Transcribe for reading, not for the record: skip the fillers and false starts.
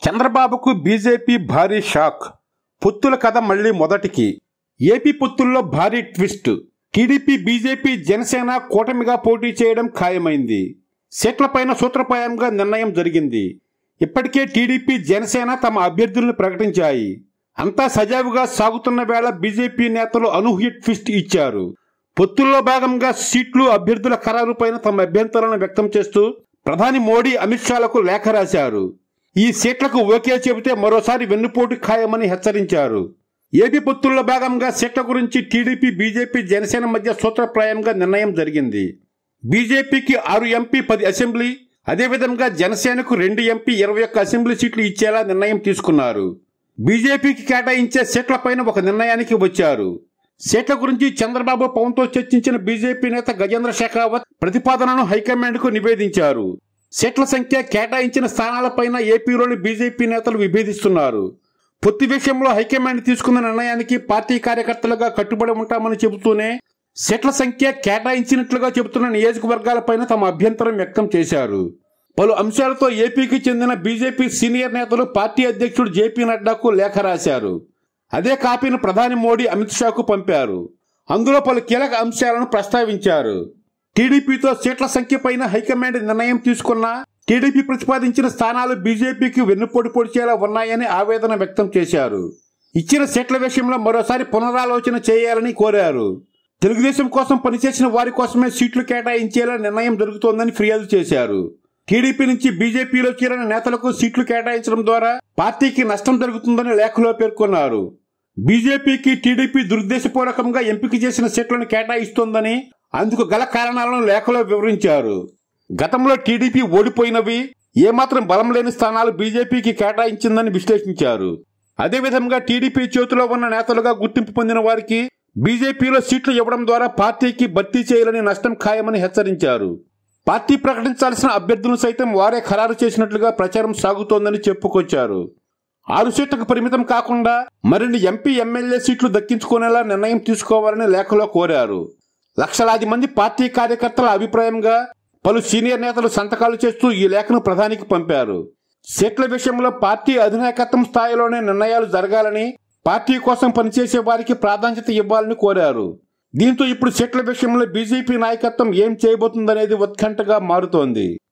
చంద్రబాబుకు బీజేపీ భారీ షాక్. పొత్తుల కథ మళ్లీ మొదటికి. ఏపీ పొత్తుల్లో భారీ ట్విస్ట్. టీడీపీ, బీజేపీ, జనసేన కూటమిగా పోటీ చేయడం ఖాయమైంది. సీట్లపైన సూత్రప్రాయంగా నిర్ణయం జరిగింది. ఇప్పటికే టీడీపీ, జనసేన తమ అభ్యర్థులను ప్రకటించాయి. అంతా సజావుగా సాగుతున్న వేళ బీజేపీ నేతలు అనూహ్య ట్విస్ట్ ఇచ్చారు. పొత్తుల్లో భాగంగా సీట్లు, అభ్యర్థుల ఖరారుపైన తమ అభ్యంతరాలను వ్యక్తం చేస్తూ ప్రధాని మోడీ, అమిత్ షాలకు లేఖ రాశారు. ఈ సీట్లకు ఓకే చెబితే మరోసారి వెన్నుపోటు ఖాయమని హెచ్చరించారు. ఏపీ పొత్తుల్లో భాగంగా సీట్ల గురించి టీడీపీ, బీజేపీ, జనసేన మధ్య సూత్రప్రాయంగా నిర్ణయం జరిగింది. బీజేపీకి 6 ఎంపీ, 10 అసెంబ్లీ, అదేవిధంగా జనసేనకు 2 ఎంపీ, 21 అసెంబ్లీ సీట్లు ఇచ్చేలా నిర్ణయం తీసుకున్నారు. బీజేపీకి కేటాయించే సీట్లపైన ఒక నిర్ణయానికి వచ్చారు. సీట్ల గురించి చంద్రబాబు, పవన్తో చర్చించిన బీజేపీ నేత గజేంద్ర షెకావత్ ప్రతిపాదనను హైకమాండ్కు నివేదించారు. సీట్ల సంఖ్య, కేటాయించిన స్థానాలపైన ఏపీలోని బీజేపీ నేతలు విభేదిస్తున్నారు. పొత్తు విషయంలో హైకమాండ్ తీసుకున్న నిర్ణయానికి పార్టీ కార్యకర్తలుగా కట్టుబడి ఉంటామని చెబుతూనే సీట్ల సంఖ్య కేటాయించినట్లుగా చెబుతున్న నియోజకవర్గాలపైన తమ అభ్యంతరం వ్యక్తం చేశారు. పలు అంశాలతో ఏపీకి చెందిన బీజేపీ సీనియర్ నేతలు పార్టీ అధ్యక్షుడు జేపీ నడ్డాకు లేఖ రాశారు. అదే కాపీని ప్రధాని మోడీ, అమిత్ షాకు పంపారు. అందులో పలు కీలక అంశాలను ప్రస్తావించారు. టీడీపీతో సీట్ల సంఖ్యపైన హైకమాండ్ నిర్ణయం తీసుకున్నా టీడీపీ ప్రతిపాదించిన స్థానాలు బీజేపీకి వెన్నుపోటు పొడిచేలా ఉన్నాయని ఆవేదన వ్యక్తం చేశారు. ఇచ్చిన సీట్ల విషయంలో మరోసారి పునరాలోచన చేయాలని కోరారు. తెలుగుదేశం కోసం పనిచేసిన వారి కోసమే సీట్లు కేటాయించేలా నిర్ణయం జరుగుతోందని ఫిర్యాదు చేశారు. టీడీపీ నుంచి బీజేపీలో చేరిన నేతలకు సీట్లు కేటాయించడం ద్వారా పార్టీకి నష్టం జరుగుతుందని లేఖలో పేర్కొన్నారు. బీజేపీకి టీడీపీ దురుద్దేశపూర్వకంగా ఎంపిక చేసిన సీట్లను కేటాయిస్తోందని, అందుకు గల కారణాలను లేఖలో వివరించారు. గతంలో టీడీపీ ఓడిపోయినవి, ఏమాత్రం బలం లేని స్థానాలు బీజేపీకి కేటాయించిందని విశ్లేషించారు. అదేవిధంగా టీడీపీ చేతిలో ఉన్న నేతలుగా గుర్తింపు పొందిన వారికి బీజేపీలో సీట్లు ఇవ్వడం ద్వారా పార్టీకి భర్తీ చేయాలని నష్టం ఖాయమని హెచ్చరించారు. పార్టీ ప్రకటించాల్సిన అభ్యర్థులను సైతం వారే ఖరారు చేసినట్లుగా ప్రచారం సాగుతోందని చెప్పుకొచ్చారు. 6 సీట్లకు పరిమితం కాకుండా మరిన్ని ఎంపీ, ఎమ్మెల్యే సీట్లు దక్కించుకునేలా నిర్ణయం తీసుకోవాలని లేఖలో కోరారు. లక్షలాది మంది పార్టీ కార్యకర్తల అభిప్రాయంగా పలు సీనియర్ నేతలు సంతకాలు చేస్తూ ఈ లేఖను ప్రధానికి పంపారు. సీట్ల విషయంలో పార్టీ అధినాయకత్వం స్థాయిలోనే నిర్ణయాలు జరగాలని, పార్టీ కోసం పనిచేసే వారికి ప్రాధాన్యత ఇవ్వాలని కోరారు. దీంతో ఇప్పుడు సీట్ల విషయంలో బీజేపీ నాయకత్వం ఏం చేయబోతుందనేది ఉత్కంఠగా మారుతోంది.